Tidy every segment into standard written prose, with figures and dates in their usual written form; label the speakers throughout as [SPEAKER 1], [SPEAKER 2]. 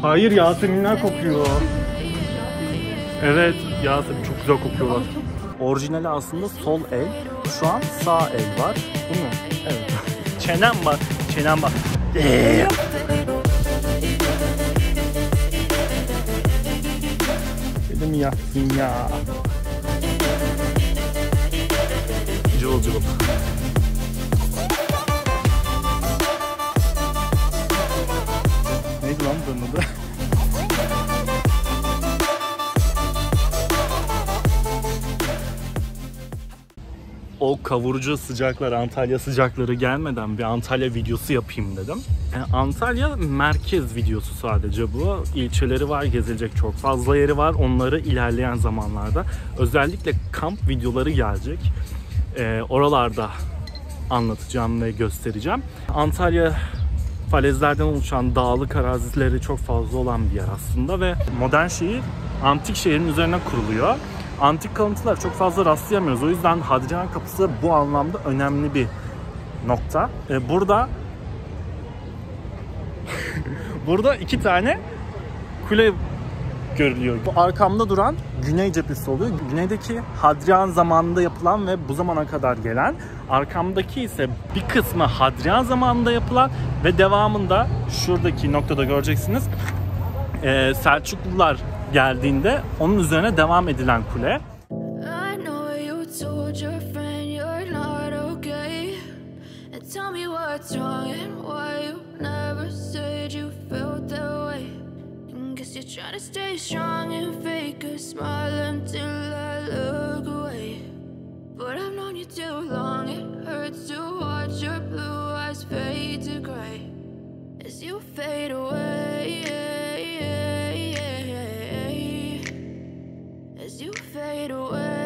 [SPEAKER 1] Hayır, Yaseminler kokuyor. Evet, Yasemin çok güzel kokuyorlar. Orijinali aslında sol el. Şu an sağ el var. Bu mu? Evet. Çenem var. Çenem var. Dedim yaktın ya. Cıvıl cıvıl. Neydi lan bunun adı? O kavurucu sıcaklar, Antalya sıcakları gelmeden bir Antalya videosu yapayım dedim. Antalya merkez videosu sadece bu. İlçeleri var, gezilecek çok fazla yeri var. Onları ilerleyen zamanlarda özellikle kamp videoları gelecek. Oralarda anlatacağım ve göstereceğim. Antalya falezlerden oluşan dağlık arazileri çok fazla olan bir yer aslında ve modern şehir antik şehrin üzerine kuruluyor. Antik kalıntılar çok fazla rastlayamıyoruz. O yüzden Hadrian Kapısı bu anlamda önemli bir nokta. Burada iki tane kule görülüyor. Bu arkamda duran güney cephesi oluyor. Güneydeki Hadrian zamanında yapılan ve bu zamana kadar gelen. Arkamdaki ise bir kısmı Hadrian zamanında yapılan ve devamında şuradaki noktada göreceksiniz. Selçuklular geldiğinde onun üzerine devam edilen kule.
[SPEAKER 2] Try to stay strong and fake a smile until I look away. But I've known you too long, it hurts to watch your blue eyes fade to gray as you fade away, as you fade away.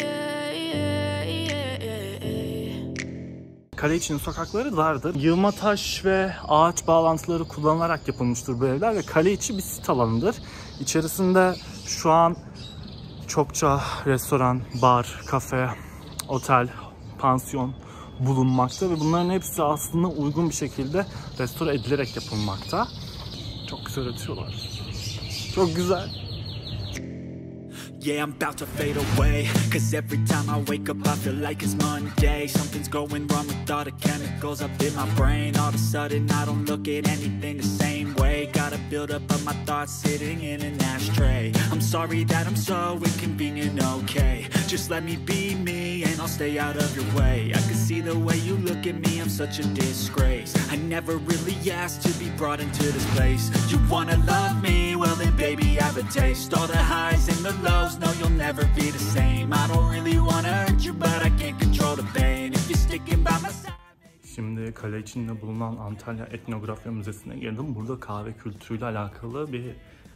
[SPEAKER 1] Kale için sokakları dardır. Yığma taş ve ağaç bağlantıları kullanılarak yapılmıştır bu evler ve kale içi bir sit alanıdır. İçerisinde şu an çokça restoran, bar, kafe, otel, pansiyon bulunmakta ve bunların hepsi aslında uygun bir şekilde restore edilerek yapılmakta. Çok güzel ötüyorlar. Çok güzel.
[SPEAKER 3] Yeah, I'm about to fade away, cause every time I wake up I feel like it's Monday. Something's going wrong with all the chemicals up in my brain. All of a sudden I don't look at anything the same way. Gotta build up of my thoughts sitting in an ashtray. I'm sorry that I'm so inconvenient, okay. Just let me be me and I'll stay out of your way. I can see the way you look at me, I'm such a disgrace. I never really asked to be brought into this place. You wanna love me? Well then baby I have a taste. All the highs and the lows, no you'll never be the same. I don't really wanna hurt you but I can't control the pain. If you're sticking by my side.
[SPEAKER 1] Şimdi kale içinde bulunan Antalya Etnografya Müzesi'ne girdim. Burada kahve kültürüyle alakalı bir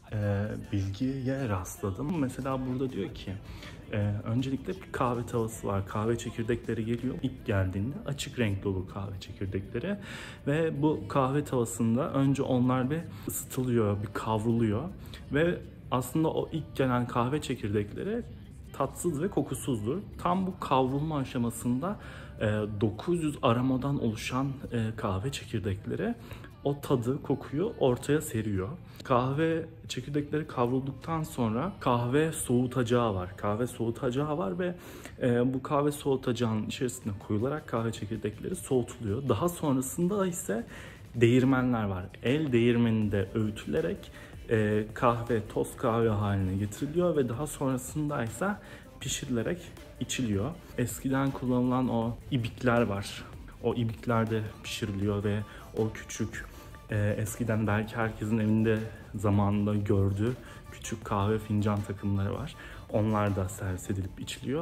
[SPEAKER 1] bilgiye rastladım. Mesela burada diyor ki öncelikle bir kahve tavası var. Kahve çekirdekleri geliyor. İlk geldiğinde açık renkli olur kahve çekirdekleri. Ve bu kahve tavasında önce onlar bir ısıtılıyor, bir kavruluyor. Ve aslında o ilk gelen kahve çekirdekleri tatsız ve kokusuzdur. Tam bu kavrulma aşamasında 900 aromadan oluşan kahve çekirdekleri o tadı, kokuyu ortaya seriyor. Kahve çekirdekleri kavrulduktan sonra kahve soğutacağı var. Kahve soğutacağı var ve bu kahve soğutacağının içerisine koyularak kahve çekirdekleri soğutuluyor. Daha sonrasında ise değirmenler var. El değirmeninde öğütülerek kahve, toz kahve haline getiriliyor ve daha sonrasında ise pişirilerek içiliyor. Eskiden kullanılan o ibikler var. O ibiklerde pişiriliyor ve o küçük eskiden belki herkesin evinde zamanında gördüğü küçük kahve fincan takımları var. Onlar da servis edilip içiliyor.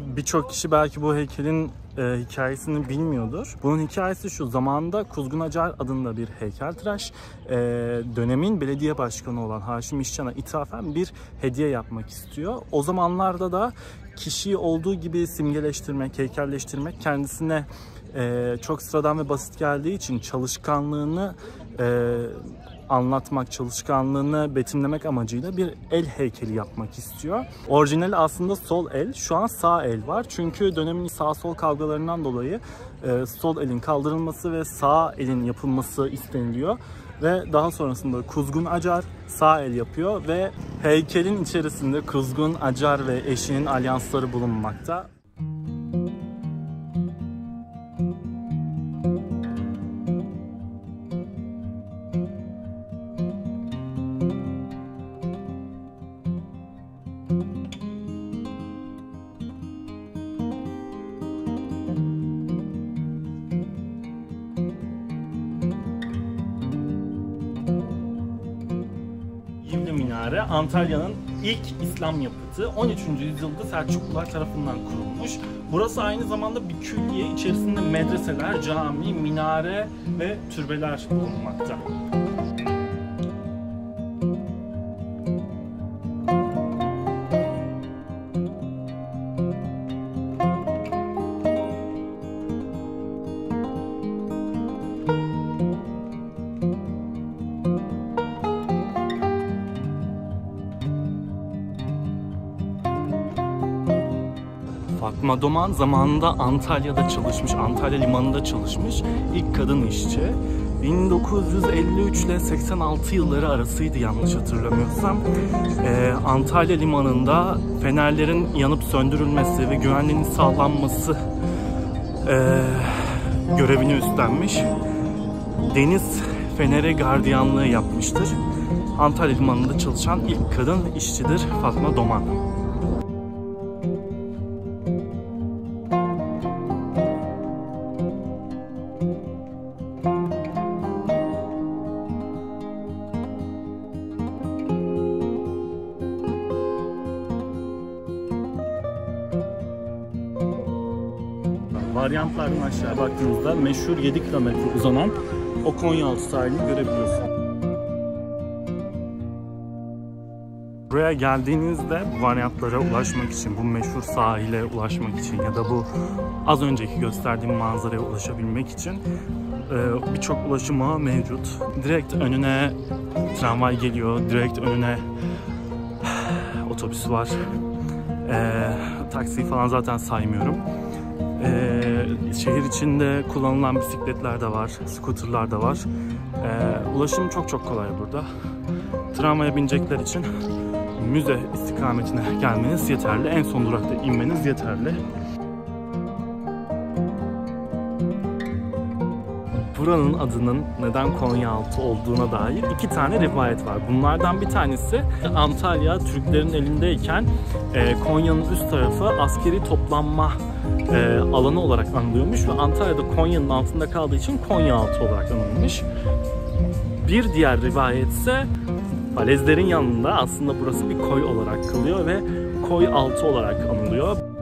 [SPEAKER 1] birçok kişi belki bu heykelin hikayesini bilmiyordur. Bunun hikayesi şu: zamanında Kuzgun Acar adında bir heykeltıraş dönemin belediye başkanı olan Haşim İşcan'a ithafen bir hediye yapmak istiyor. O zamanlarda da kişiyi olduğu gibi simgeleştirmek, heykelleştirmek kendisine çok sıradan ve basit geldiği için çalışkanlığını anlatmak, çalışkanlığını betimlemek amacıyla bir el heykeli yapmak istiyor. Orijinali aslında sol el, şu an sağ el var. Çünkü dönemin sağ-sol kavgalarından dolayı sol elin kaldırılması ve sağ elin yapılması isteniliyor. Ve daha sonrasında Kuzgun Acar sağ el yapıyor ve heykelin içerisinde Kuzgun Acar ve eşinin alyansları bulunmakta. Minare, Antalya'nın ilk İslam yapıtı. 13. yüzyılda Selçuklular tarafından kurulmuş. Burası aynı zamanda bir külliye, içerisinde medreseler, cami, minare ve türbeler bulunmakta. Fatma Doman zamanında Antalya'da çalışmış, Antalya limanında çalışmış ilk kadın işçi. 1953 ile 86 yılları arasıydı yanlış hatırlamıyorsam. Antalya limanında fenerlerin yanıp söndürülmesi ve güvenliğinin sağlanması görevini üstlenmiş. Deniz feneri gardiyanlığı yapmıştır. Antalya limanında çalışan ilk kadın işçidir Fatma Doman. Varyantlardan aşağı baktığınızda meşhur 7 kilometre uzanan o Konyaaltı sahilini görebiliyorsunuz. Buraya geldiğinizde bu varyantlara ulaşmak için, bu meşhur sahile ulaşmak için ya da bu az önceki gösterdiğim manzaraya ulaşabilmek için birçok ulaşım ağı mevcut. Direkt önüne tramvay geliyor, direkt önüne otobüs var. Taksi falan zaten saymıyorum. Şehir içinde kullanılan bisikletler de var, scooterlar da var. Ulaşım çok kolay burada. Tramvaya binecekler için müze istikametine gelmeniz yeterli. En son durakta inmeniz yeterli. Buranın adının neden Konyaaltı olduğuna dair 2 tane rivayet var. Bunlardan bir tanesi Antalya Türklerin elindeyken Konya'nın üst tarafı askeri toplanma alanı olarak anılıyormuş ve Antalya'da Konya'nın altında kaldığı için Konyaaltı olarak anılmış. Bir diğer rivayet ise falezlerin yanında aslında burası bir koy olarak kalıyor ve Koyaltı olarak anılıyor.